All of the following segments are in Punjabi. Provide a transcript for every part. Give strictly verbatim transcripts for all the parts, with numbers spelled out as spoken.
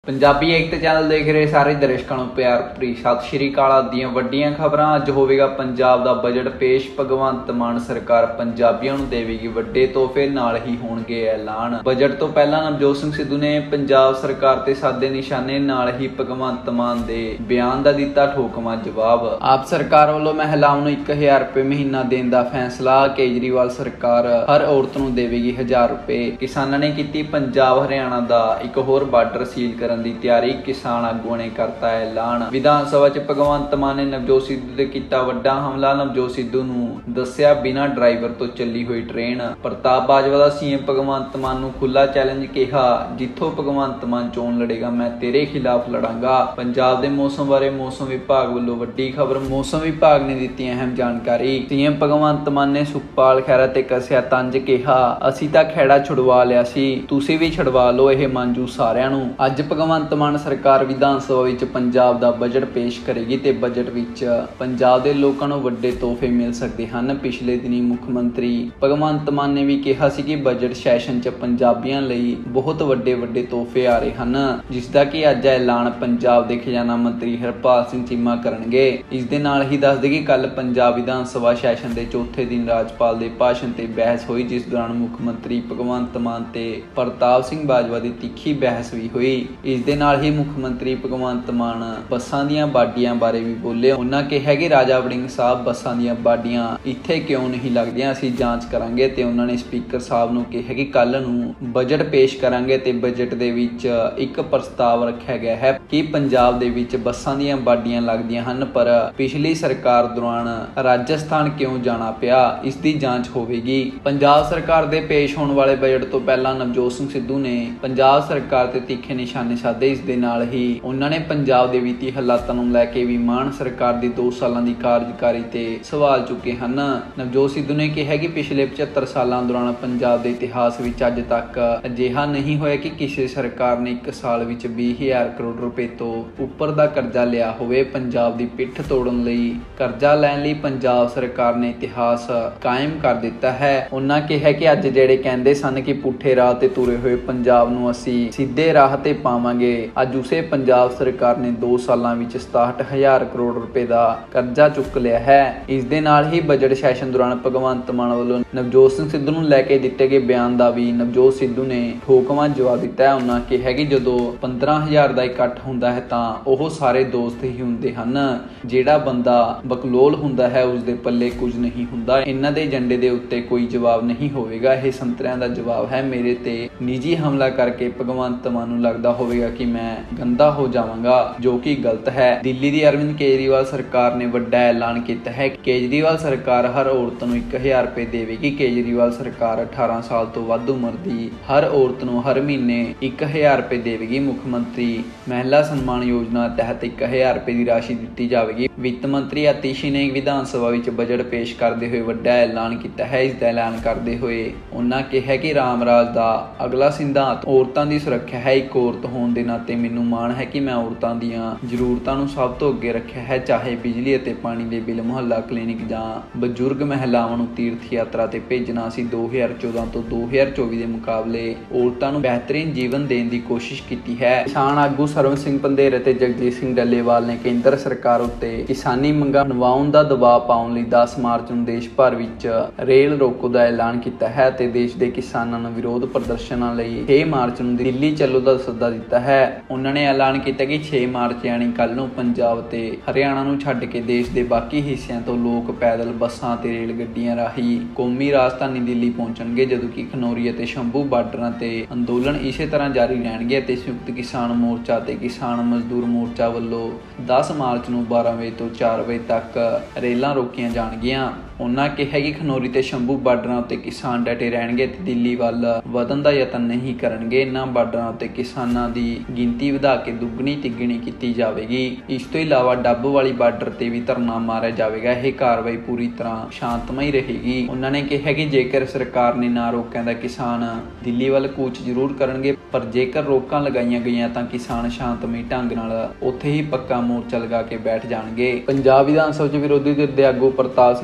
ਪੰਜਾਬੀ ਏਕਤਾ ਚੈਨਲ ਦੇਖ ਰਹੇ ਸਾਰੇ ਦਰਸ਼ਕਾਂ ਨੂੰ ਪਿਆਰ ਭਰੀ ਸਤਿ ਸ਼੍ਰੀ ਅਕਾਲ। ਦੀਆਂ ਵੱਡੀਆਂ ਖਬਰਾਂ। ਅੱਜ ਹੋਵੇਗਾ ਪੰਜਾਬ ਦਾ ਬਜਟ ਪੇਸ਼। ਭਗਵੰਤ ਮਾਨ ਸਰਕਾਰ ਪੰਜਾਬੀਆਂ ਨੂੰ ਦੇਵੇਗੀ ਵੱਡੇ ਤੋਹਫੇ, ਨਾਲ ਹੀ ਹੋਣਗੇ ਐਲਾਨ। ਬਜਟ ਤੋਂ ਪਹਿਲਾਂ ਨਵਜੋਤ ਸਿੰਘ ਸਿੱਧੂ ਨੇ ਪੰਜਾਬ ਸਰਕਾਰ ਤੇ ਸਾਧੇ ਨਿਸ਼ਾਨੇ, ਨਾਲ ਹੀ ਭਗਵੰਤ ਮਾਨ ਦੇ ਬਿਆਨ ਦਾ ਦਿੱਤਾ ਠੋਕਵਾਂ ਜਵਾਬ। ਆਪ ਸਰਕਾਰ ਵੱਲੋਂ ਮਹਿਲਾਵਾਂ ਨੂੰ ਇੱਕ ਹਜ਼ਾਰ ਰੁਪਏ ਮਹੀਨਾ ਦੇਣ ਦਾ ਫੈਸਲਾ। ਕੇਜਰੀਵਾਲ ਸਰਕਾਰ ਹਰ ਔਰਤ ਨੂੰ ਦੇਵੇਗੀ ਹਜ਼ਾਰ ਰੁਪਏ। ਕਿਸਾਨਾਂ ਨੇ ਕੀਤੀ ਪੰਜਾਬ ਹਰਿਆਣਾ ਦਾ ਇੱਕ ਹੋਰ ਬਾਰਡਰ ਸੀਲ ਕਰਨ ਦੀ ਤਿਆਰੀ। ਕਿਸਾਨ ਆਗੂਆਂ ਨੇ ਕਰਤਾ ਐਲਾਨ। ਵਿਧਾਨ ਸਭਾ ਚ ਭਗਵੰਤ ਮਾਨ ਨੇ ਨਵਜੋਤ ਸਿੱਧੂ ਤੇ ਕੀਤਾ ਵੱਡਾ ਹਮਲਾ। ਨਵਜੋਤ ਸਿੱਧੂ ਨੂੰ ਦੱਸਿਆ ਬਿਨਾਂ ਡਰਾਈਵਰ ਤੋਂ ਚੱਲੀ ਹੋਈ ਟ੍ਰੇਨ। ਪ੍ਰਤਾਪ ਬਾਜਵਾ ਦਾ ਸੀਐਮ ਭਗਵੰਤ ਮਾਨ ਨੂੰ ਖੁੱਲਾ ਚੈਲੰਜ, ਕਿਹਾ ਜਿੱਥੋਂ ਭਗਵੰਤ ਮਾਨ ਚੋਣ ਲੜੇਗਾ ਮੈਂ ਤੇਰੇ ਖਿਲਾਫ ਲੜਾਂਗਾ। ਪੰਜਾਬ ਦੇ ਮੌਸਮ ਬਾਰੇ ਮੌਸਮ ਵਿਭਾਗ ਵੱਲੋਂ ਵੱਡੀ ਖਬਰ। ਮੌਸਮ ਵਿਭਾਗ ਨੇ ਦਿੱਤੀ ਅਹਿਮ ਜਾਣਕਾਰੀ। ਸੀਐਮ ਭਗਵੰਤ ਮਾਨ ਨੇ ਸੁਖਪਾਲ ਖਹਿਰਾ ਤੇ ਕੱਸਿਆ ਤੰਜ, ਕਿਹਾ ਅਸੀਂ ਤਾਂ ਖਹਿੜਾ ਛੁਡਵਾ ਲਿਆ ਸੀ, ਤੁਸੀਂ ਵੀ ਛੁਡਵਾ ਲਓ, ਇਹ ਮੰਨਜੂ ਸਾਰਿਆਂ ਨੂੰ। ਅੱਜ ਭਗਵੰਤ ਮਾਨ ਸਰਕਾਰ ਵਿਧਾਨ ਸਭਾ ਵਿੱਚ ਪੰਜਾਬ ਦਾ ਬਜਟ ਪੇਸ਼ ਕਰੇਗੀ ਤੇ ਬਜਟ ਵਿੱਚ ਪੰਜਾਬ ਦੇ ਲੋਕਾਂ ਨੂੰ ਵੱਡੇ ਤੋਹਫੇ ਮਿਲ ਸਕਦੇ ਹਨ। ਪਿਛਲੇ ਦਿਨੀ ਮੁੱਖ ਮੰਤਰੀ ਭਗਵੰਤ ਮਾਨ ਨੇ ਵੀ ਕਿਹਾ ਸੀ ਕਿ ਬਜਟ ਸੈਸ਼ਨ 'ਚ ਪੰਜਾਬੀਆਂ ਲਈ ਬਹੁਤ ਵੱਡੇ ਵੱਡੇ ਤੋਹਫੇ ਆ ਰਹੇ ਹਨ, ਜਿਸ ਦਾ ਕਿ ਅੱਜ ਐਲਾਨ ਪੰਜਾਬ ਦੇ ਖਜ਼ਾਨਾ ਮੰਤਰੀ ਹਰਪਾਲ ਸਿੰਘ ਚੀਮਾ ਕਰਨਗੇ। ਇਸ ਦੇ ਨਾਲ ਹੀ ਦੱਸ ਦੇ ਕਿ ਕੱਲ ਪੰਜਾਬ ਵਿਧਾਨ ਸਭਾ ਸੈਸ਼ਨ ਦੇ ਚੌਥੇ ਦਿਨ ਰਾਜਪਾਲ ਦੇ ਭਾਸ਼ਣ ਤੇ ਬਹਿਸ ਹੋਈ, ਜਿਸ ਦੌਰਾਨ ਮੁੱਖ ਮੰਤਰੀ ਭਗਵੰਤ ਮਾਨ ਤੇ ਪ੍ਰਤਾਪ ਸਿੰਘ ਬਾਜਵਾ ਦੀ ਤਿੱਖੀ ਬਹਿਸ ਵੀ ਹੋਈ। ਇਸ ਦੇ ਨਾਲ ਹੀ ਮੁੱਖ ਮੰਤਰੀ ਭਗਵੰਤ ਮਾਨ ਬੱਸਾਂ ਦੀਆਂ ਬਾਡੀਆਂ ਬਾਰੇ ਵੀ ਬੋਲੇ। ਉਹਨਾਂ ਕਿਹਾ ਕਿ ਰਾਜਾ ਵੜਿੰਗ ਸਾਹਿਬ ਬੱਸਾਂ ਦੀਆਂ ਬਾਡੀਆਂ ਇੱਥੇ ਕਿਉਂ ਨਹੀਂ ਲੱਗਦੀਆਂ, ਅਸੀਂ ਜਾਂਚ ਕਰਾਂਗੇ। ਤੇ ਉਹਨਾਂ ਨੇ ਸਪੀਕਰ ਸਾਹਿਬ ਨੂੰ ਕਿਹਾ ਕਿ ਕੱਲ ਨੂੰ ਬਜਟ ਪੇਸ਼ ਕਰਾਂਗੇ ਤੇ ਬਜਟ ਦੇ ਵਿੱਚ ਇੱਕ ਪ੍ਰਸਤਾਵ ਰੱਖਿਆ ਗਿਆ ਹੈ ਕਿ ਪੰਜਾਬ ਦੇ ਵਿੱਚ ਬੱਸਾਂ ਦੀਆਂ ਬਾਡੀਆਂ ਲੱਗਦੀਆਂ ਹਨ, ਪਰ ਪਿਛਲੀ ਸਰਕਾਰ ਦੌਰਾਨ ਰਾਜਸਥਾਨ ਕਿਉਂ ਜਾਣਾ ਪਿਆ, ਇਸ ਦੀ ਜਾਂਚ ਹੋਵੇਗੀ। ਪੰਜਾਬ ਸਰਕਾਰ ਦੇ ਪੇਸ਼ ਹੋਣ ਵਾਲੇ ਬਜਟ ਤੋਂ ਪਹਿਲਾਂ ਨਵਜੋਤ ਸਿੰਘ ਸਿੱਧੂ ਨੇ ਪੰਜਾਬ ਸਰਕਾਰ ਤੇ ਤਿੱਖੇ ਨਿਸ਼ਾਨੇ ਸਾਧੇ। ਇਸ ਦੇ ਨਾਲ ਹੀ ਉਹਨਾਂ ਨੇ ਪੰਜਾਬ ਦੇ ਵਿੱਤੀ ਹਾਲਾਤਾਂ ਨੂੰ ਲੈ ਕੇ ਵੀ ਮਾਨ ਸਰਕਾਰ ਦੀ ਦੋ ਸਾਲਾਂ ਦੀ ਕਾਰਜਕਾਰੀ ਤੇ ਸਵਾਲ ਚੁੱਕੇ ਹਨ। ਨਵਜੋਤ ਸਿੱਧੂ ਨੇ ਕਿਹਾ ਕਿ ਪਿਛਲੇ ਪਝੱਤਰ ਸਾਲਾਂ ਦੌਰਾਨ ਪੰਜਾਬ ਦੇ ਇਤਿਹਾਸ ਵਿੱਚ ਅੱਜ ਤੱਕ ਅਜਿਹਾ ਨਹੀਂ ਹੋਇਆ ਕਿ ਕਿਸੇ ਸਰਕਾਰ ਨੇ ਇੱਕ ਸਾਲ ਵਿੱਚ ਵੀਹ ਹਜ਼ਾਰ ਕਰੋੜ ਰੁਪਏ ਤੋਂ ਉੱਪਰ ਦਾ ਕਰਜ਼ਾ ਲਿਆ ਹੋਵੇ। ਪੰਜਾਬ ਦੀ ਪਿੱਠ ਤੋੜਨ ਲਈ ਕਰਜ਼ਾ ਲੈਣ ਲਈ ਪੰਜਾਬ ਸਰਕਾਰ ਨੇ ਇਤਿਹਾਸ ਕਾਇਮ ਕਰ ਦਿੱਤਾ ਹੈ। ਉਹਨਾਂ ਕਿਹਾ ਕਿ ਅੱਜ ਜਿਹੜੇ ਕਹਿੰਦੇ ਸਨ ਕਿ ਪੁੱਠੇ ਰਾਹ ਤੇ ਤੁਰੇ ਹੋਏ ਪੰਜਾਬ ਨੂੰ ਅਸੀਂ ਸਿੱਧੇ ਰਾਹ ਤੇ ਪਾਵਾਂਗੇ, ਅੱਜ ਉਸੇ ਪੰਜਾਬ ਸਰਕਾਰ ਨੇ ਦੋ ਸਾਲਾਂ ਵਿੱਚ ਸਤਾਹਠ ਹਜ਼ਾਰ ਕਰੋੜ ਰੁਪਏ ਦਾ ਕਰਜ਼ਾ ਚੁੱਕ ਲਿਆ ਹੈ। ਇਸ ਦੇ ਨਾਲ ਹੀ ਬਜਟ ਸੈਸ਼ਨ ਦੌਰਾਨ ਭਗਵੰਤ ਮਾਨ ਵੱਲੋਂ ਨਵਜੋਤ ਸਿੰਘ ਸਿੱਧੂ ਨੂੰ ਲੈ ਕੇ ਦਿੱਤੇ ਗਏ ਬਿਆਨ ਦਾ ਵੀ ਨਵਜੋਤ ਸਿੱਧੂ ਨੇ ਠੋਕਵਾਂ ਜਵਾਬ ਦਿੱਤਾ ਹੈ। ਉਹਨਾਂ ਕਿਹਾ ਕਿ ਜਦੋਂ ਪੰਦਰਾਂ ਹਜ਼ਾਰ ਦਾ ਇਕੱਠ ਹੁੰਦਾ ਹੈ ਤਾਂ ਉਹ ਸਾਰੇ ਦੋਸਤ ਹੀ ਹੁੰਦੇ ਹਨ, ਜਿਹੜਾ ਬੰਦਾ ਬਕਲੋਲ ਹੁੰਦਾ ਹੈ ਉਸਦੇ ਪੱਲੇ ਕੁਝ ਨਹੀਂ ਹੁੰਦਾ। ਇਹਨਾਂ ਦੇ ਏਜੰਡੇ ਦੇ ਉੱਤੇ ਕੋਈ ਜਵਾਬ ਨਹੀਂ ਹੋਵੇਗਾ, ਇਹ ਸੰਤਰਿਆਂ ਦਾ ਜਵਾਬ ਹੈ। ਮੇਰੇ ਤੇ ਨਿੱਜੀ ਹਮਲਾ ਕਰਕੇ ਭਗਵੰਤ ਮਾਨ ਨੂੰ ਲੱਗਦਾ ਹੋਵੇਗਾ ਕਿ ਮੈਂ ਗੰਦਾ ਹੋ ਜਾਵਾਂਗਾ, ਜੋ ਕਿ ਗਲਤ ਹੈ। ਦਿੱਲੀ ਦੀ ਅਰਵਿੰਦ ਕੇਜਰੀਵਾਲ ਸਰਕਾਰ ਨੇ ਵੱਡਾ ਐਲਾਨ ਕੀਤਾ ਹੈ। ਕੇਜਰੀਵਾਲ ਸਰਕਾਰ ਹਰ ਔਰਤ ਨੂੰ ਇੱਕ ਹਜ਼ਾਰ ਰੁਪਏ ਦੇਵੇਗੀ। ਕੇਜਰੀਵਾਲ ਸਰਕਾਰ ਅਠਾਰਾਂ ਸਾਲ ਤੋਂ ਵੱਧ ਉਮਰ ਦੀ ਹਰ ਔਰਤ ਨੂੰ ਹਰ ਮਹੀਨੇ ਇੱਕ ਹਜ਼ਾਰ ਰੁਪਏ ਦੇਵੇਗੀ। ਮੁੱਖ ਮੰਤਰੀ ਮਹਿਲਾ ਸਨਮਾਨ ਯੋਜਨਾ ਤਹਿਤ ਇੱਕ ਹਜ਼ਾਰ ਰੁਪਏ ਦੀ ਰਾਸ਼ੀ ਦਿੱਤੀ ਜਾਵੇਗੀ। ਵਿੱਤ ਮੰਤਰੀ ਆਤੀਸ਼ੀ ਨੇ ਵਿਧਾਨ ਸਭਾ ਵਿੱਚ ਬਜਟ ਪੇਸ਼ ਕਰਦੇ ਹੋਏ ਵੱਡਾ ਐਲਾਨ ਕੀਤਾ ਹੈ। ਇਸ ਦਾ ਐਲਾਨ ਕਰਦੇ ਹੋਏ ਉਹਨਾਂ ਕਿਹਾ ਕਿ ਰਾਮ ਰਾਜ ਦਾ ਅਗਲਾ ਸਿਧਾਂਤ ਔਰਤਾਂ ਦੀ ਸੁਰੱਖਿਆ ਹੈ। ਇੱਕ ਔਰਤ ਹੋਣ ਦੇ ਨਾਤੇ ਮੈਨੂੰ ਮਾਣ ਹੈ ਕਿ ਮੈਂ ਔਰਤਾਂ ਦੀਆਂ ਜ਼ਰੂਰਤਾਂ ਨੂੰ ਸਭ ਤੋਂ ਅੱਗੇ ਰੱਖਿਆ ਹੈ, ਚਾਹੇ ਬਿਜਲੀ ਅਤੇ ਪਾਣੀ ਦੇ ਬਿੱਲ, ਮੁਹੱਲਾ ਕਲੀਨਿਕ ਜਾਂ ਬਜ਼ੁਰਗ ਮਹਿਲਾਵਾਂ ਨੂੰ ਤੀਰਥ ਯਾਤਰਾ ਤੇ ਭੇਜਣਾ। ਅਸੀਂ ਦੋ ਹਜ਼ਾਰ ਚੌਦਾਂ ਤੋਂ ਦੋ ਹਜ਼ਾਰ ਚੌਵੀ ਦੇ ਮੁਕਾਬਲੇ ਔਰਤਾਂ ਨੂੰ ਬਿਹਤਰੀਨ ਜੀਵਨ ਦੇਣ ਦੀ ਕੋਸ਼ਿਸ਼ ਕੀਤੀ ਹੈ। ਕਿਸਾਨ ਆਗੂ ਸਰਵਨ ਸਿੰਘ ਪੰਧੇਰ ਅਤੇ ਜਗਜੀਤ ਸਿੰਘ ਡੱਲੇਵਾਲ ਨੇ ਕੇਂਦਰ ਸਰਕਾਰ ਉੱਤੇ ਕਿਸਾਨੀ ਮੰਗਾਂ ਨਿਭਾਉਣ ਦਾ ਦਬਾਅ ਪਾਉਣ ਲਈ ਦਸ ਮਾਰਚ ਨੂੰ ਦੇਸ਼ ਭਰ ਵਿੱਚ ਰੇਲ ਰੋਕੋ ਦਾ ਐਲਾਨ ਕੀਤਾ ਹੈ ਤੇ ਦੇਸ਼ ਦੇ ਕਿਸਾਨਾਂ ਨੂੰ ਵਿਰੋਧ ਪ੍ਰਦਰਸ਼ਨਾਂ ਲਈ ਛੇ ਮਾਰਚ ਨੂੰ ਦਿੱਲੀ ਚੱਲੋ ਦਾ ਸੱਦਾ ਦਿੱਤਾ ਹੈ। ਉਹਨਾਂ ਨੇ ਐਲਾਨ ਕੀਤਾ ਕਿ ਛੇ ਮਾਰਚ ਯਾਨੀ ਕੱਲ ਨੂੰ ਪੰਜਾਬ ਤੇ ਹਰਿਆਣਾ ਨੂੰ ਛੱਡ ਕੇ ਦੇਸ਼ ਦੇ ਬਾਕੀ ਹਿੱਸਿਆਂ ਤੋਂ ਲੋਕ ਪੈਦਲ, ਬੱਸਾਂ ਤੇ ਰੇਲ ਗੱਡੀਆਂ ਰਾਹੀਂ ਕੌਮੀ ਰਾਜਧਾਨੀ ਦਿੱਲੀ ਪਹੁੰਚਣਗੇ, ਜਦੋਂ ਕਿ ਖਨੌਰੀ ਅਤੇ ਸ਼ੰਭੂ ਬਾਰਡਰਾਂ ਤੇ ਅੰਦੋਲਨ ਇਸੇ ਤਰ੍ਹਾਂ ਜਾਰੀ ਰਹਿਣਗੇ। ਅਤੇ ਸੰਯੁਕਤ ਕਿਸਾਨ ਮੋਰਚਾ ਤੇ ਕਿਸਾਨ ਮਜ਼ਦੂਰ ਮੋਰਚਾ ਵੱਲੋਂ ਦਸ ਮਾਰਚ ਨੂੰ ਬਾਰਾਂ ਵਜੇ ਤੋਂ ਚਾਰ ਵਜੇ ਤੱਕ ਰੇਲਾਂ ਰੋਕੀਆਂ ਜਾਣਗੀਆਂ। ਉਹਨਾਂ ਕਿਹਾ ਕਿ ਖਨੌਰੀ ਤੇ ਸ਼ੰਭੂ ਬਾਰਡਰਾਂ ਉੱਤੇ ਕਿਸਾਨ ਡਟੇ ਰਹਿਣਗੇ ਅਤੇ ਦਿੱਲੀ ਵੱਲ ਵਧਣ ਦਾ ਯਤਨ ਨਹੀਂ ਕਰਨਗੇ। ਇਹਨਾਂ ਬਾਰਡਰਾਂ ਉੱਤੇ ਕਿਸਾਨਾਂ ਦੀ ਗਿਣਤੀ ਵਧਾ ਕੇ ਦੁੱਗਣੀ ਤਿੱਗਣੀ ਕੀਤੀ ਜਾਵੇਗੀ। ਇਸ ਤੋਂ ਇਲਾਵਾ ਡੱਬ ਵਾਲੀ ਬਾਰਡਰ ਤੇ ਵੀ ਧਰਨਾ ਮਾਰਿਆ ਜਾਵੇਗਾ। ਇਹ ਕਾਰਵਾਈ ਪੂਰੀ ਤਰ੍ਹਾਂ ਸ਼ਾਂਤਮਈ ਰਹੇਗੀ। ਉਹਨਾਂ ਨੇ ਕਿਹਾ ਕਿ ਜੇਕਰ ਸਰਕਾਰ ਨੇ ਨਾ ਰੋਕਿਆ ਤਾਂ ਕਿਸਾਨ ਦਿੱਲੀ ਵੱਲ ਕੂਚ ਜ਼ਰੂਰ ਕਰਨਗੇ, ਪਰ ਜੇਕਰ ਰੋਕਾਂ ਲਗਾਈਆਂ ਗਈਆਂ ਤਾਂ ਕਿਸਾਨ ਸ਼ਾਂਤਮਈ ਢੰਗ ਨਾਲ ਉੱਥੇ ਹੀ ਪੱਕਾ ਮੋਰਚਾ ਲਗਾ ਕੇ ਬੈਠ ਜਾਣਗੇ। ਪੰਜਾਬ ਵਿਧਾਨ ਸਭਾ 'ਚ ਵਿਰੋਧੀ ਧਿਰ ਦੇ ਆਗੂ ਪ੍ਰਤਾਪ ਸਿੰਘ ਬਾਜਵਾ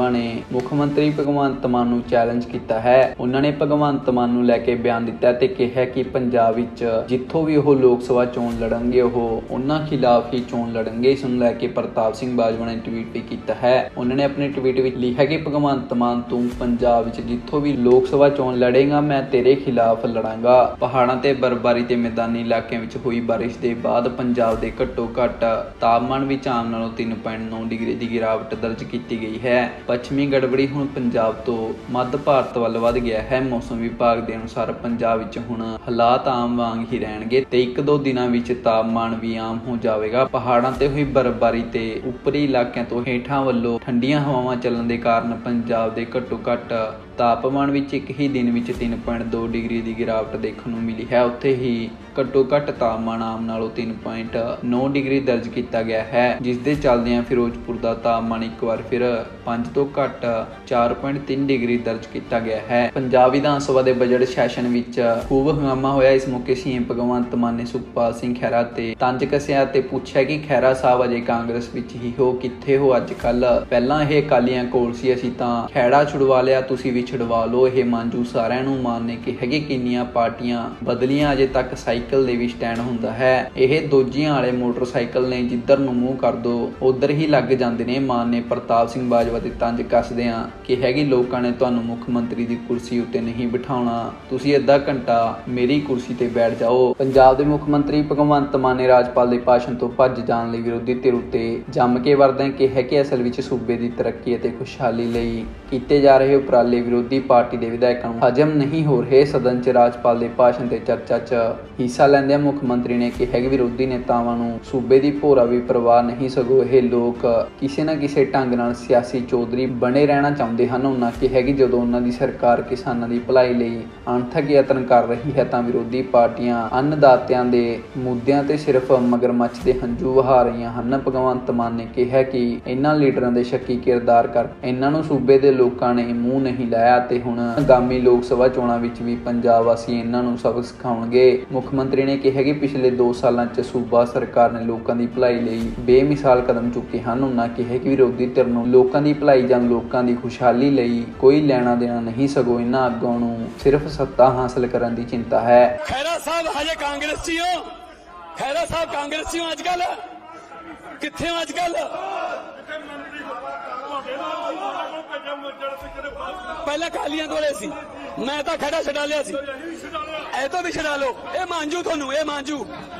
ਰੰਧਾਵਾ ने मुख्यमंत्री भगवंत मान नूं चैलेंज किया है। उन्होंने भगवंत मान नूं लैके बयान दिता ते कहा कि पंजाब विच जिथों भी वो लोक सभा चोण लड़नगे वो उन्हां खिलाफ ही चोण लड़नगे। इस नूं लैके प्रताप सिंह बाजवा ने ट्वीट भी किया है। उन्होंने अपने ट्वीट में लिखा कि भगवंत मान तू पंजाब विच जिथों भी लोक सभा चोण लड़ेगा मैं तेरे खिलाफ लड़ांगा। पहाड़ां ते बर्फबारी ते मैदानी इलाकों में हुई बारिश के बाद पंजाब के घट्टो घट्ट तापमान विच आम नालों तीन पॉइंट नौ डिग्री की गिरावट दर्ज की गई है। पश्चिमी गड़बड़ी हुण पंजाब तो मध्य भारत वल वध गया है। मौसम विभाग के अनुसार पंजाब विच हुण हालात आम वांग ही रहणगे ते एक दो दिनां विच तापमान भी आम हो जाएगा। पहाड़ां ते हुई बर्फबारी ते उपरी इलाकों तो हेठां वल्लों ठंडियां हवावां चलण दे कारण पंजाब के घट्टो घट्ट तापमान विच एक ही दिन विच तीन पॉइंट दो डिग्री की गिरावट देखने को मिली है। उत्थे ही घट्टो घट्ट तापमान आम नालों तीन पॉइंट नौ डिग्री दर्ज किया गया है, जिस दे चलदियां फिरोजपुर का तापमान एक बार फिर पांच तो घट चार पॉइंट तीन डिग्री दर्ज किया गया है। पंजाब विधान सभा के बजट सैशन विच खूब हंगामा होया। इस मौके सीएम भगवंत मान ने सुखपाल सिंह खैरा ते तंज कसिया ते पूछा कि खैरा साहब अजे कांग्रेस विच ही हो, कित्थे हो अजकल? पहलां इह अकालियां कोल सी, असीं तां खैड़ा छुड़वा लिया, तुसीं भी छुड़वा लो। यह मांजू सारिआं नूं मान ने कहा कि किन्नियां पार्टियां बदलियां अजे तक साइकिल दे भी स्टैंड हुंदा है। यह दोजियां वाले मोटरसाइकिल ने, जिधर नूं मूंह कर दो उधर ही लग जांदे ने। मान ने प्रताप सिंह बाजवा ते तंज कसदिआं कहा कि लोकां ने तुहानूं मुख मंत्री दी कुर्सी उत्ते नहीं बिठाउणा, तुसीं अद्धा घंटा मेरी कुर्सी ते बैठ जाओ। पंजाब दे मुख मंत्री भगवंत मान ने राज्यपाल दे भाषण तो भੱਜ जाण लई विरोधी धिर उत्ते जम के वरदਿਆਂ कहा कि असल विच सूबे दी तरक्की अते खुशहाली लई कीते जा रहे उपराले विरोधी पार्टी के विधायकों नूं हजम नहीं हो रहे। सदन च राज्यपाल के भाषण ते चर्चा च हिस्सा लैंदिआं मुख मंत्री ने कहा कि विरोधी नेतावां नूं सूबे की भोरा भी परवाह नहीं, सगों ये लोग किसी न किसी ढंग नाल सियासी चौधरी बने रहना चाहुंदे हन। उन्हां कहा कि जदों उन्हां दी सरकार किसानां दी भलाई लई अणथक यतन कर रही है तां विरोधी पार्टियां अन्नदातिआं दे मुद्दिआं ते सिर्फ मगरमच्छ दे हंझू वहा रहीआं हन। भगवंत मान ने कहा कि इन्हां लीडरां दे शक्की किरदार कर इन्हां नूं सूबे दे लोकां ने मूंह नहीं लाया ते हुण आगामी लोक सभा चोणां विच भी पंजाब वासी इन्हां नूं सबक सिखाउणगे। मुख मंत्री ने कहा कि पिछले दो सालां च सूबा सरकार ने लोकां दी भलाई लई बेमिसाल कदम चुके हैं। उन्हां कहा कि विरोधी धिर नूं लोकां दी भलाई जां लोकां दी खुशहाली लई कोई लैणा देना नहीं, सगों इन्हां अग्गों नूं सिर्फ सत्ता हासिल करन दी चिंता है। खैरा साहब हजे कांग्रेस च हो, खैरा साहब कांग्रेस च हो, अजकल कित्थे हो? अजकल पहले कालियां कोले सी, मैं तो खड़ा छड़ा लिया सी, ऐ तो भी छड़ा लो। ए मांजू थानू, ए मांजू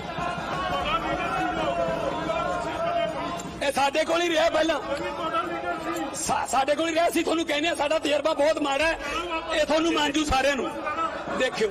ए साडे कोल ही रहा पहला, साडे कोल ही रहा सी। थानू कहने साडा तजर्बा बहुत माड़ा है, ए थानू मांजू सारिआं नूं। देखियो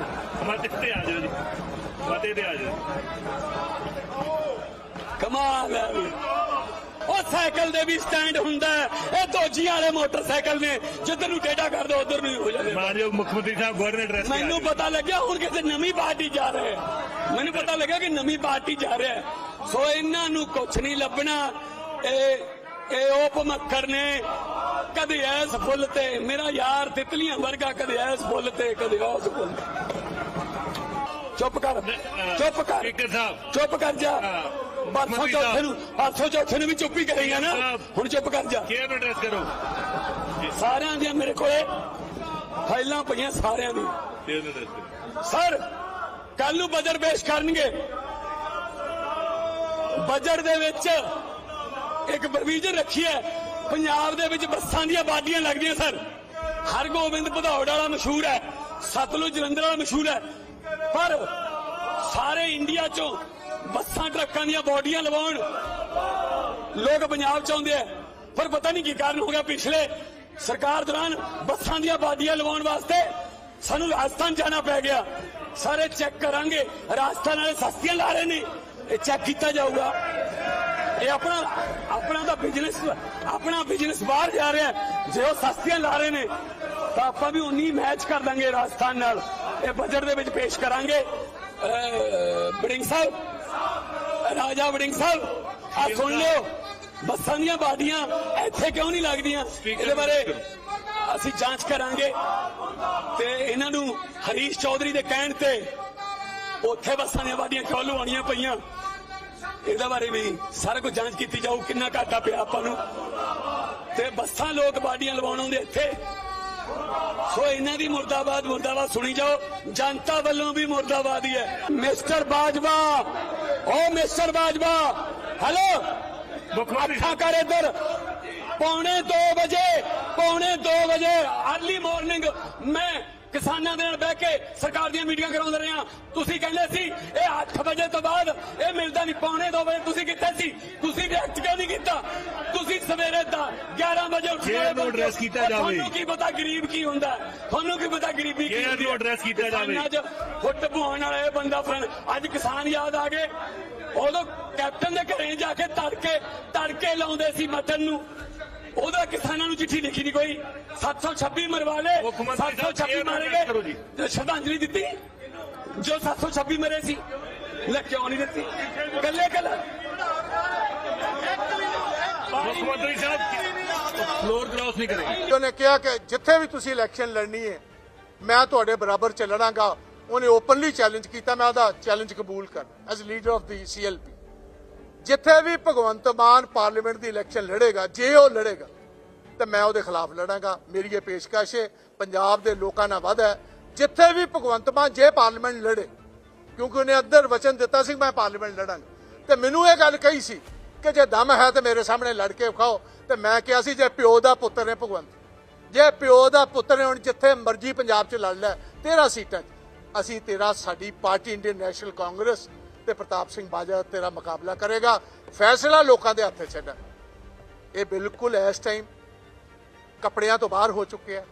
कमाल है। और साइकिल दे भी स्टैंड हुंदा है, ए दोजियां वाले मोटरसाइकिल ने जिधर नूं टेढ़ा कर दो उधर नूं हो जांदे। मानयोग मुख्यमंत्री साहब गवर्नर ड्रेस मैनू पता लग्या हुण किते नवीं पार्टी जा रहे हैं, मैनू पता लग्या कि नवीं पार्टी जा रहा है। सो इन्हां नूं कुछ नहीं लभना। ए ए उपमक्खर ने कदे ऐस फुल ते मेरा यार तितलियां वर्गा, कदे ऐस फुल ते कदे उस फुल। चुप कर, चुप कर, चुप कर जा। परसों चौथे नूं परसों चौथे नूं भी चुप ही करेगा ना, हुण चुप कर जा। एड्रेस करो सारिआं दी मेरे कोले फाइलां पईआं सारिआं दी। सर कल नूं बजट पेश करनगे, बजट दे विच एक प्रोविजन रखी है, पंजाब दे विच बसां दीआं बाडियां लगदियां। सर हरगोबिंद भदौड़ वाला मशहूर है, सतलुज जलंधर वाला मशहूर है, पर सारे इंडिया चों बसां ट्रकां दीआं बॉडियां लवाउण लोग पंजाब चाहुंदे है, पर पता नहीं की कारण हो गया। पिछले सरकार दौरान बसां दीआं बॉडियां लवाउण वास्ते सानू राजस्थान जाना पै गया। सारे चेक करांगे, राजस्थान वाले सस्तियां ला रहे ने, ये चेक किया जाऊगा। ये अपना अपना तो बिजनेस अपना बिजनेस बाहर जा रहा है, जो सस्तियां ला रहे ने तो आप भी उन्नी मैच कर देंगे राजस्थान नाल। ये बजट दे विच पेश करांगे। वड़िंग साहब, राजा वड़िंग साहब आ सुन लो, बसां दीआं बाडियां इत्थे क्यों नहीं लगदियां, इहदे बारे असीं जांच करांगे। ते इन्हां नूं हरीश चौधरी दे कहण ते उत्थे बसां दीआं बाडियां क्यों लवाउणीਆਂ पईआं, ਇਹਦੇ ਬਾਰੇ ਵੀ ਸਾਰਾ ਕੁਝ ਜਾਂਚ ਕੀਤੀ ਜਾਊ, ਕਿੰਨਾ ਘਾਟਾ ਪਿਆ ਆਪਾਂ ਨੂੰ। ਤੇ ਬੱਸਾਂ ਲੋਕ ਬਾਡੀਆਂ ਲਵਾਉਣ ਆਉਂਦੇ ਇੱਥੇ। ਸੋ ਇਹਨਾਂ ਦੀ ਮੁਰਦਾਬਾਦ ਮੁਰਦਾਬਾਦ ਸੁਣੀ ਜਾਓ, ਜਨਤਾ ਵੱਲੋਂ ਵੀ ਮੁਰਦਾਬਾਦ ਹੀ ਹੈ। ਮਿਸਟਰ ਬਾਜਵਾ, ਓ ਮਿਸਟਰ ਬਾਜਵਾ, ਹੈਲੋ ਅੱਖਾਂ ਕਰ ਇੱਧਰ। ਪੌਣੇ ਦੋ ਵਜੇ ਪੌਣੇ ਦੋ ਵਜੇ अर्ਲੀ ਮਾਰਨਿੰਗ ਮੈਂ ਕਿਸਾਨਾਂ ਦੇ ਨਾਲ ਬਹਿ ਕੇ ਸਰਕਾਰ ਦੀਆਂ ਮੀਟਿੰਗਾਂ ਕਰਾਉਂਦੇ ਰਹੇ ਹਾਂ। ਤੁਸੀਂ ਕਹਿੰਦੇ ਸੀ ਇਹ ਅੱਠ ਵਜੇ ਤੋਂ ਬਾਅਦ ਇਹ ਮਿਲਦਾ ਨਹੀਂ, ਪੌਣੇ ਦੋ ਵਜੇ ਤੁਸੀਂ ਕਿੱਥੇ ਸੀ? ਤੁਸੀਂ ਰਿਐਕਟ ਕਿਉਂ ਨਹੀਂ ਕੀਤਾ? ਤੁਸੀਂ ਸਵੇਰੇ ਦਾ ਗਿਆਰਾਂ ਵਜੇ ਉੱਠ ਨੂੰ ਐਡਰੈਸ ਕੀਤਾ ਜਾਵੇ। ਤੁਹਾਨੂੰ ਕੀ ਪਤਾ ਗਰੀਬ ਕੀ ਹੁੰਦਾ, ਤੁਹਾਨੂੰ ਕੀ ਪਤਾ ਗਰੀਬੀ ਕੀ ਹੁੰਦੀ ਹੈ? ਐਡਰੈਸ ਕੀਤਾ ਜਾਵੇ। ਅੱਜ ਫੁੱਟ ਬੁਹਾਉਣ ਵਾਲਾ ਇਹ ਬੰਦਾ ਫਰੈਂਡ, ਅੱਜ ਕਿਸਾਨ ਯਾਦ ਆ ਗਏ। ਉਦੋਂ ਕੈਪਟਨ ਦੇ ਘਰੇ ਜਾ ਕੇ ਤੜਕੇ ਤੜਕੇ ਲਾਉਂਦੇ ਸੀ ਮਟਨ ਨੂੰ, ਉਹਦਾ ਕਿਸਾਨਾਂ ਨੂੰ ਚਿੱਠੀ ਲਿਖੀ ਨਹੀਂ ਕੋਈ। ਸੱਤ ਸੌ ਛੱਬੀ ਮਰਵਾ ਲੈ, ਸੱਤ ਸੌ ਛੱਬੀ ਮਾਰੇ ਗਏ, ਸ਼ਰਧਾਂਜਲੀ ਦਿੱਤੀ ਜੋ ਸੱਤ ਸੌ ਛੱਬੀ ਮਰੇ ਸੀ, ਲੈ ਕਿਉਂ ਨਹੀਂ ਦਿੱਤੀ? ਕੱਲੇ ਕੱਲੇ ਮੁੱਖ ਮੰਤਰੀ ਸਾਹਿਬ ਫਲੋਰ ਕ੍ਰਾਸ ਨਹੀਂ ਕਰੇਗੀ। ਉਹਨੇ ਕਿਹਾ ਕਿ ਜਿੱਥੇ ਵੀ ਤੁਸੀਂ ਇਲੈਕਸ਼ਨ ਲੜਨੀ ਹੈ ਮੈਂ ਤੁਹਾਡੇ ਬਰਾਬਰ ਚ ਲੜਾਂਗਾ। ਉਹਨੇ ਓਪਨਲੀ ਚੈਲੰਜ ਕੀਤਾ, ਮੈਂ ਉਹਦਾ ਚੈਲੰਜ ਕਬੂਲ ਕਰ as leader of the C L P. ਜਿੱਥੇ ਵੀ ਭਗਵੰਤ ਮਾਨ ਪਾਰਲੀਮੈਂਟ ਦੀ ਇਲੈਕਸ਼ਨ ਲੜੇਗਾ, ਜੇ ਉਹ ਲੜੇਗਾ ਤਾਂ ਮੈਂ ਉਹਦੇ ਖਿਲਾਫ ਲੜਾਂਗਾ। ਮੇਰੀ ਇਹ ਪੇਸ਼ਕਸ਼ ਹੈ, ਪੰਜਾਬ ਦੇ ਲੋਕਾਂ ਨਾਲ ਵਾਅਦਾ ਹੈ। ਜਿੱਥੇ ਵੀ ਭਗਵੰਤ ਮਾਨ ਜੇ ਪਾਰਲੀਮੈਂਟ ਲੜੇ, ਕਿਉਂਕਿ ਉਹਨੇ ਅੱਧਰ ਵਚਨ ਦਿੱਤਾ ਸੀ ਮੈਂ ਪਾਰਲੀਮੈਂਟ ਲੜਾਂਗਾ, ਤੇ ਮੈਨੂੰ ਇਹ ਗੱਲ ਕਹੀ ਸੀ ਕਿ ਜੇ ਦਮ ਹੈ ਤੇ ਮੇਰੇ ਸਾਹਮਣੇ ਲੜ ਕੇ ਵਿਖਾਓ। ਤੇ ਮੈਂ ਕਿਹਾ ਸੀ ਜੇ ਪਿਓ ਦਾ ਪੁੱਤਰ ਨੇ ਭਗਵੰਤ, ਜੇ ਪਿਓ ਦਾ ਪੁੱਤਰ ਨੇ ਹੁਣ ਜਿੱਥੇ ਮਰਜ਼ੀ ਪੰਜਾਬ 'ਚ ਲੜ ਲੈ ਤੇਰਾਂ ਸੀਟਾਂ 'ਚ, ਅਸੀਂ ਤੇਰਾ ਸਾਡੀ ਪਾਰਟੀ ਇੰਡੀਅਨ ਨੈਸ਼ਨਲ ਕਾਂਗਰਸ ਤੇ ਪ੍ਰਤਾਪ ਸਿੰਘ ਬਾਜਵਾ ਤੇਰਾ ਮੁਕਾਬਲਾ ਕਰੇਗਾ। ਫੈਸਲਾ ਲੋਕਾਂ ਦੇ ਹੱਥ 'ਚ ਛੱਡਾਂ। ਇਹ ਬਿਲਕੁਲ ਇਸ ਟਾਈਮ ਕੱਪੜਿਆਂ ਤੋਂ ਬਾਹਰ ਹੋ ਚੁੱਕਿਆ।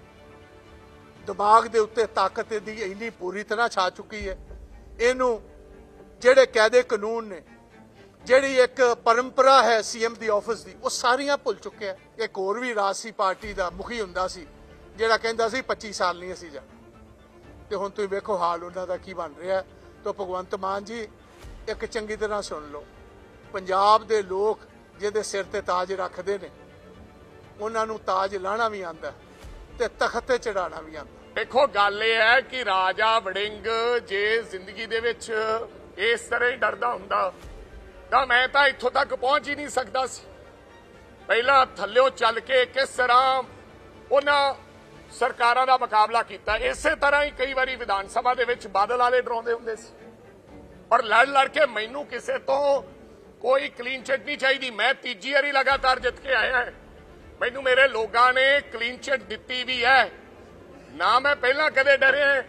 ਦਿਮਾਗ ਦੇ ਉੱਤੇ ਤਾਕਤ ਦੀ ਇੰਨੀ ਪੂਰੀ ਤਰ੍ਹਾਂ ਛਾ ਚੁੱਕੀ ਹੈ। ਇਹਨੂੰ ਜਿਹੜੇ ਕਾਇਦੇ ਕਾਨੂੰਨ ਨੇ, ਜਿਹੜੀ ਇੱਕ ਪਰੰਪਰਾ ਹੈ ਸੀਐਮ ਦੀ ਆਫਿਸ ਦੀ, ਉਹ ਸਾਰੀਆਂ ਭੁੱਲ ਚੁੱਕਿਆ। ਇੱਕ ਹੋਰ ਵੀ ਰਾਜਸੀ ਪਾਰਟੀ ਦਾ ਮੁਖੀ ਹੁੰਦਾ ਸੀ ਜਿਹੜਾ ਕਹਿੰਦਾ ਸੀ ਪੱਚੀ ਸਾਲ ਨਹੀਂ ਅਸੀਂ ਜਾ, ਤੇ ਹੁਣ ਤੁਸੀਂ ਵੇਖੋ ਹਾਲ ਉਹਨਾਂ ਦਾ ਕੀ ਬਣ ਰਿਹਾ। ਤਾਂ ਭਗਵੰਤ ਮਾਨ ਜੀ ਇੱਕ ਚੰਗੀ ਤਰ੍ਹਾਂ ਸੁਣ ਲਓ, ਪੰਜਾਬ ਦੇ ਲੋਕ ਜਿਹਦੇ ਸਿਰ ਤੇ ਤਾਜ ਰੱਖਦੇ ਨੇ ਉਹਨਾਂ ਨੂੰ ਤਾਜ ਲਾਣਾ ਵੀ ਆਉਂਦਾ ਤੇ ਤਖਤ ਤੇ ਚੜਾਉਣਾ ਵੀ ਆਉਂਦਾ। ਦੇਖੋ ਗੱਲ ਇਹ ਹੈ ਕਿ ਰਾਜਾ ਵੜਿੰਗ ਜੇ ਜ਼ਿੰਦਗੀ ਦੇ ਵਿੱਚ ਇਸ ਤਰ੍ਹਾਂ ਹੀ ਡਰਦਾ ਹੁੰਦਾ ਤਾਂ ਮੈਂ ਤਾਂ ਇੱਥੋਂ ਤੱਕ ਪਹੁੰਚ ਹੀ ਨਹੀਂ ਸਕਦਾ ਸੀ। ਪਹਿਲਾਂ ਥੱਲਿਓਂ ਚੱਲ ਕੇ ਕਿਸ ਤਰ੍ਹਾਂ ਉਹਨਾਂ ਸਰਕਾਰਾਂ ਦਾ ਮੁਕਾਬਲਾ ਕੀਤਾ, ਇਸੇ ਤਰ੍ਹਾਂ ਹੀ ਕਈ ਵਾਰੀ ਵਿਧਾਨ ਸਭਾ ਦੇ ਵਿੱਚ ਬਾਦਲ ਵਾਲੇ ਡਰਾਉਂਦੇ ਹੁੰਦੇ ਸੀ। ਪਰ ਲੜ ਲੜ ਕੇ ਮੈਨੂੰ ਕਿਸੇ ਤੋਂ ਕੋਈ ਕਲੀਨ ਚਿੱਟ ਨਹੀਂ ਚਾਹੀਦੀ। ਮੈਂ ਤੀਜੀ ਵਾਰੀ ਲਗਾਤਾਰ ਜਿੱਤ ਕੇ ਆਇਆ। ਮੈਨੂੰ ਮੇਰੇ ਲੋਕਾਂ ਨੇ ਕਲੀਨ ਚਿੱਟ ਦਿੱਤੀ ਵੀ ਹੈ ਨਾ। ਮੈਂ ਪਹਿਲਾਂ ਕਦੇ ਡਰਿਆ।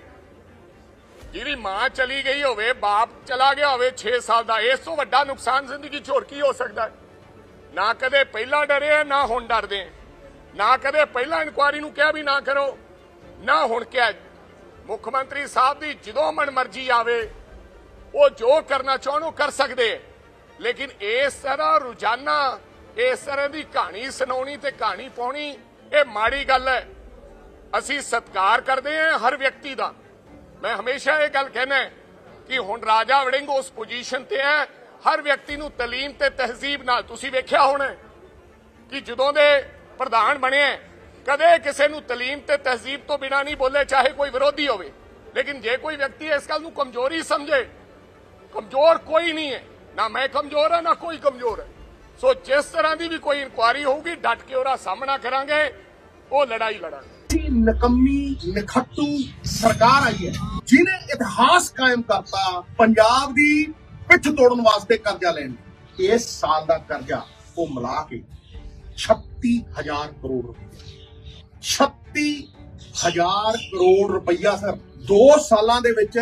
ਜਿਹਦੀ ਮਾਂ ਚਲੀ ਗਈ ਹੋਵੇ, ਬਾਪ ਚਲਾ ਗਿਆ ਹੋਵੇ ਛੇ ਸਾਲ ਦਾ, ਇਸ ਤੋਂ ਵੱਡਾ ਨੁਕਸਾਨ ਜ਼ਿੰਦਗੀ 'ਚ ਹੋਰ ਕੀ ਹੋ ਸਕਦਾ? ਨਾ ਕਦੇ ਪਹਿਲਾਂ ਡਰੇ, ਨਾ ਹੁਣ ਡਰਦੇ। ਨਾ ਕਦੇ ਪਹਿਲਾਂ ਇਨਕੁਆਇਰੀ ਨੂੰ ਕਿਹਾ ਵੀ ਨਾ ਕਰੋ, ਨਾ ਹੁਣ ਕਿਹਾ। ਮੁੱਖ ਮੰਤਰੀ ਸਾਹਿਬ ਦੀ ਜਦੋਂ ਮਨ ਮਰਜ਼ੀ ਆਵੇ ਉਹ ਜੋ ਕਰਨਾ ਚਾਹਣ ਉਹ ਕਰ ਸਕਦੇ। ਲੇਕਿਨ ਇਸ ਤਰ੍ਹਾਂ ਰੋਜ਼ਾਨਾ ਇਸ ਤਰ੍ਹਾਂ ਦੀ ਕਹਾਣੀ ਸੁਣਾਉਣੀ ਤੇ ਕਹਾਣੀ ਪਾਉਣੀ, ਇਹ ਮਾੜੀ ਗੱਲ ਹੈ। ਅਸੀਂ ਸਤਿਕਾਰ ਕਰਦੇ ਹਾਂ ਹਰ ਵਿਅਕਤੀ ਦਾ। ਮੈਂ ਹਮੇਸ਼ਾ ਇਹ ਗੱਲ ਕਹਿਣਾ ਕਿ ਹੁਣ ਰਾਜਾ ਵੜਿੰਗ ਉਸ ਪੋਜੀਸ਼ਨ ਤੇ ਹੈ, ਹਰ ਵਿਅਕਤੀ ਨੂੰ ਤਾਲੀਮ ਤੇ ਤਹਿਜ਼ੀਬ ਨਾਲ। ਤੁਸੀਂ ਵੇਖਿਆ ਹੋਣਾ ਕਿ ਜਦੋਂ ਦੇ ਪ੍ਰਧਾਨ ਬਣੇ ਕਦੇ ਕਿਸੇ ਨੂੰ ਤਾਲੀਮ ਤੇ ਤਹਿਜ਼ੀਬ ਤੋਂ ਬਿਨਾਂ ਨਹੀਂ ਬੋਲੇ, ਚਾਹੇ ਕੋਈ ਵਿਰੋਧੀ ਹੋਵੇ। ਲੇਕਿਨ ਜੇ ਕੋਈ ਵਿਅਕਤੀ ਇਸ ਗੱਲ ਨੂੰ ਕਮਜ਼ੋਰੀ ਸਮਝੇ, ਕਮਜ਼ੋਰ ਕੋਈ ਨਹੀਂ ਹੈ, ਨਾ ਮੈਂ ਕਮਜ਼ੋਰ ਹਾਂ ਨਾ ਕੋਈ ਕਮਜ਼ੋਰ ਹੈ। ਸੋ ਜਿਸ ਤਰ੍ਹਾਂ ਦੀ ਵੀ ਕੋਈ ਇਨਕੁਆਇਰੀ ਹੋਊਗੀ ਡਟ ਕੇ ਉਹਦਾ ਸਾਹਮਣਾ ਕਰਾਂਗੇ, ਉਹ ਲੜਾਈ ਲੜਾਂਗੇ। ਨਕਮੀ ਨਿਖੱਟੂ ਸਰਕਾਰ ਆਈ ਹੈ ਜਿਹਨੇ ਇਤਿਹਾਸ ਕਾਇਮ ਕਰਤਾ ਪੰਜਾਬ ਦੀ ਪਿੱਠ ਤੋੜਨ ਵਾਸਤੇ ਕਰਜ਼ਾ ਲੈਣ। ਇਸ ਸਾਲ ਦਾ ਕਰਜ਼ਾ ਉਹ ਮਿਲਾ ਕੇ ਛੱਤੀ ਹਜ਼ਾਰ ਕਰੋੜ ਰੁਪਏ ਛੱਤੀ ਹਜ਼ਾਰ ਕਰੋੜ ਰੁਪਈਆ ਸਰ ਦੋ ਸਾਲਾਂ ਦੇ ਵਿੱਚ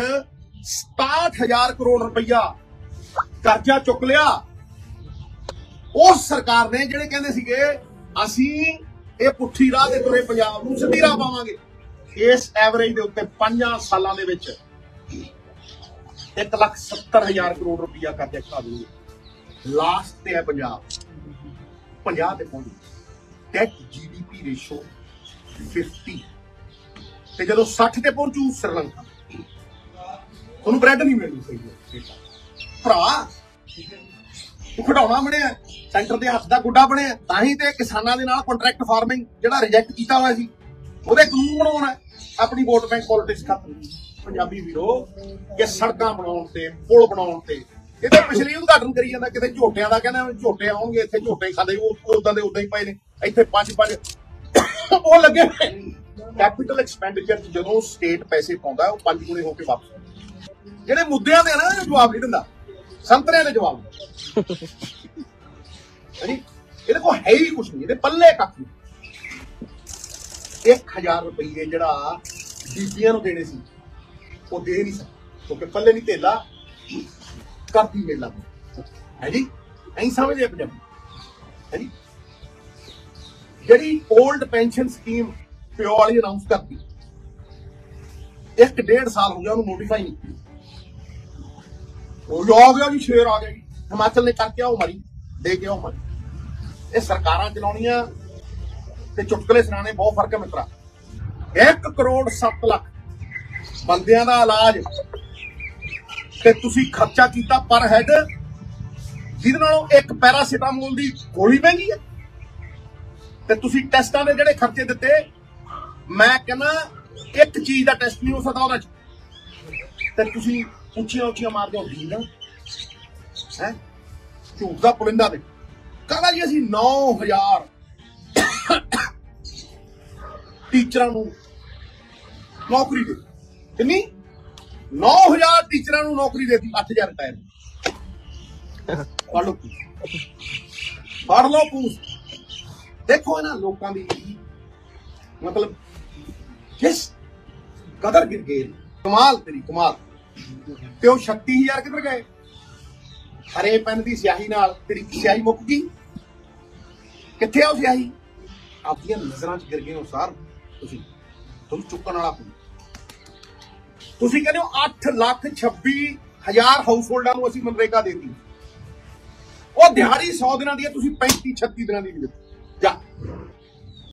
ਸਤਾਹਠ ਹਜ਼ਾਰ ਕਰੋੜ ਰੁਪਈਆ ਕਰਜ਼ਾ ਚੁੱਕ ਲਿਆ ਉਸ ਸਰਕਾਰ ਨੇ, ਜਿਹੜੇ ਕਹਿੰਦੇ ਸੀਗੇ ਅਸੀਂ ਇਹ ਪੁੱਠੀ ਰਾਹ ਤੇ ਤੁਰੇ ਪੰਜਾਬ ਨੂੰ ਸਿੱਧੀ ਰਾਹ ਪਾਵਾਂਗੇ। ਇਸ ਐਵਰੇਜ ਦੇ ਉੱਤੇ ਪੰਜਾਂ ਸਾਲਾਂ ਦੇ ਵਿੱਚ ਇੱਕ ਲੱਖ ਸੱਤਰ ਹਜ਼ਾਰ ਕਰੋੜ ਰੁਪਈਆ ਕਰਜ਼ਾ ਚੁਕਾ ਦੂਗੇ। ਲਾਸਟ ਤੇ ਹੈ ਪੰਜਾਬ, ਪੰਜਾਹ ਤੇ ਪਹੁੰਚ। ਡੈਟ ਜੀ ਡੀ ਪੀ ਰੇਸ਼ੋ ਫਿਫਟੀ, ਤੇ ਜਦੋਂ ਸੱਠ ਤੇ ਪਹੁੰਚੂ ਸ੍ਰੀਲੰਕਾ। ਤੁਹਾਨੂੰ ਬ੍ਰੈਡ ਨਹੀਂ ਮਿਲਣੀ ਸਹੀ ਭਰਾ, ਤੂੰ ਖਿਡੌਣਾ ਬਣਿਆ, ਸੈਂਟਰ ਦੇ ਹੱਥ ਦਾ ਗੁੱਡਾ ਬਣਿਆ। ਤਾਂ ਹੀ ਤੇ ਕਿਸਾਨਾਂ ਦੇ ਨਾਲ ਕੰਟਰੈਕਟ ਫਾਰਮਿੰਗ ਜਿਹੜਾ ਰਿਜੈਕਟ ਕੀਤਾ ਹੋਇਆ ਸੀ ਉਹਦੇ ਕਾਨੂੰਨ ਬਣਾਉਣਾ, ਆਪਣੀ ਵੋਟ ਬੈਂਕ ਪੋਲਿਟਿਕਸ ਖਤਮ। ਪੰਜਾਬੀ ਵੀਰੋ, ਕਿ ਸੜਕਾਂ ਬਣਾਉਣ ਤੇ, ਪੁਲ ਬਣਾਉਣ ਤੇ, ਇਹਦੇ ਪਿਛਲੇ ਉਦਘਾਟਨ ਕਰੀ ਜਾਂਦਾ, ਕਿਤੇ ਝੋਟਿਆਂ ਦਾ ਕਹਿੰਦਾ ਝੋਟੇ ਆਉਣਗੇ ਇੱਥੇ, ਝੋਟੇ ਖਾਂਦੇ ਉਹ ਉਦਾਂ ਦੇ ਉਦਾਂ ਹੀ ਪਏ ਨੇ ਇੱਥੇ ਪੰਜ ਪੰਜ ਉਹ ਲੱਗੇ। ਕੈਪੀਟਲ ਐਕਸਪੈਂਡੀਚਰ ਜਦੋਂ ਸਟੇਟ ਪੈਸੇ ਪਾਉਂਦਾ ਉਹ ਪੰਜ ਗੁਣੇ ਹੋ ਕੇ ਵਾਪਸ। ਜਿਹੜੇ ਮੁੱਦਿਆਂ ਦੇ ਨਾ ਜਵਾਬ ਨਹੀਂ ਦਿੰਦਾ, ਸੰਤਰਿਆਂ ਦੇ ਜਵਾਬ ਇਹਦੇ ਕੋਲ ਹੈ ਹੀ ਕੁਛ ਨਹੀਂ, ਇਹਦੇ ਪੱਲੇ ਕੱਖ ਨਹੀਂ। ਇੱਕ ਹਜ਼ਾਰ ਰੁਪਈਏ ਜਿਹੜਾ ਬੀਬੀਆਂ ਨੂੰ ਦੇਣੇ ਸੀ ਉਹ ਦੇ ਨਹੀਂ ਸਕਦਾ ਕਿਉਂਕਿ ਪੱਲੇ ਨਹੀਂ ਧੇਲਾ ਕਰਦੀ ਮੇਲਾ ਹੈ ਜੀ। ਐਂ ਸਮਝਦੇ ਪੰਜਾਬੀ ਹੈ ਜੀ। ਜਿਹੜੀ 올ਡ ਪੈਨਸ਼ਨ ਸਕੀਮ ਪਿਓ ਵਾਲੀ ਅਨਾਉਂਸ ਕਰਤੀ, ਇੱਕ ਡੇਢ ਸਾਲ ਹੋ ਗਿਆ ਉਹਨੂੰ ਨੋਟੀਫਾਈ ਨਹੀਂ ਕੀਤੀ। ਉਹ ਆ ਗਿਆ ਜੀ, ਸ਼ੇਰ ਆ ਗਿਆ ਜੀ, ਹਿਮਾਚਲ ਨੇ ਕਰਕੇ ਆਓ ਮਾਰੀ, ਦੇ ਕੇ ਆਓ ਮਾਰੀ। ਇਹ ਸਰਕਾਰਾਂ ਚਲਾਉਣੀਆਂ ਤੇ ਚੁਟਕਲੇ ਸੁਣਾਣੇ ਬਹੁਤ ਫਰਕ ਹੈ ਮਿੱਤਰਾ। ਇੱਕ ਕਰੋੜ ਸੱਤ ਲੱਖ ਬੰਦਿਆਂ ਦਾ ਇਲਾਜ ਤੇ ਤੁਸੀਂ ਖਰਚਾ ਕੀਤਾ ਪਰ ਹੈਡ, ਜਿਹਦੇ ਨਾਲੋਂ ਇੱਕ ਪੈਰਾਸੀਟਾਮੋਲ ਦੀ ਗੋਲੀ ਮਹਿੰਗੀ ਹੈ। ਤੇ ਤੁਸੀਂ ਟੈਸਟਾਂ ਦੇ ਜਿਹੜੇ ਖਰਚੇ ਦਿੱਤੇ, ਮੈਂ ਕਹਿੰਦਾ ਇੱਕ ਚੀਜ਼ ਦਾ ਟੈਸਟ ਨਹੀਂ ਹੋ ਸਕਦਾ ਉਹਦੇ ਚ, ਤੇ ਤੁਸੀਂ ਉੱਚੀਆਂ ਉੱਚੀਆਂ ਮਾਰਦੇ ਹੋ ਢੀਂਗ ਹੈ ਝੂਠ ਦਾ ਪੁਲਿੰਦਾ ਦੇ। ਕਹਿੰਦਾ ਜੀ ਅਸੀਂ ਨੌ ਹਜ਼ਾਰ ਟੀਚਰਾਂ ਨੂੰ ਨੌਕਰੀ ਦੇ, ਕਿੰਨੀ? ਨੌ ਹਜ਼ਾਰ ਟੀਚਰਾਂ ਨੂੰ ਨੌਕਰੀ ਦੇਤੀ, ਅੱਠ ਹਜ਼ਾਰ ਰਿਟਾਇਰ। ਪੜ੍ਹ ਲਓ ਪੜ੍ਹ ਲਓ ਪੂਸ। ਦੇਖੋ ਇਹਨਾਂ ਲੋਕਾਂ ਦੀ ਮਤਲਬ ਕਿਸ ਕਦਰ ਗਿਰ ਗਏ। ਕਮਾਲ ਤੇਰੀ ਕਮਾਲ। ਤੇ ਉਹ ਛੱਤੀ ਹਜ਼ਾਰ ਕਿੱਧਰ ਗਏ? ਹਰੇ ਪੈਨ ਦੀ ਸਿਆਹੀ ਨਾਲ ਤੇਰੀ ਸਿਆਹੀ ਮੁੱਕ ਗਈ। ਕਿੱਥੇ ਆ ਉਹ ਸਿਆਹੀ? ਆਪਣੀਆਂ ਨਜ਼ਰਾਂ 'ਚ ਗਿਰ ਗਏ ਹੋ ਸਰ ਤੁਸੀਂ। ਤੁਹਾਨੂੰ ਚੁੱਕਣ ਵਾਲਾ ਕੋਈ। ਤੁਸੀਂ ਕਹਿੰਦੇ ਹੋ ਅੱਠ ਲੱਖ ਛੱਬੀ ਹਜ਼ਾਰ ਹਾਊਸ ਹੋਲਡਾਂ ਨੂੰ ਅਸੀਂ ਮਨਰੇਗਾ ਦੇਤੀ। ਉਹ ਦਿਹਾੜੀ ਸੌ ਦਿਨਾਂ ਦੀ ਹੈ, ਤੁਸੀਂ ਪੈਂਤੀ ਛੱਤੀ ਦਿਨਾਂ ਦੀ ਨਹੀਂ ਦਿੱਤੀ।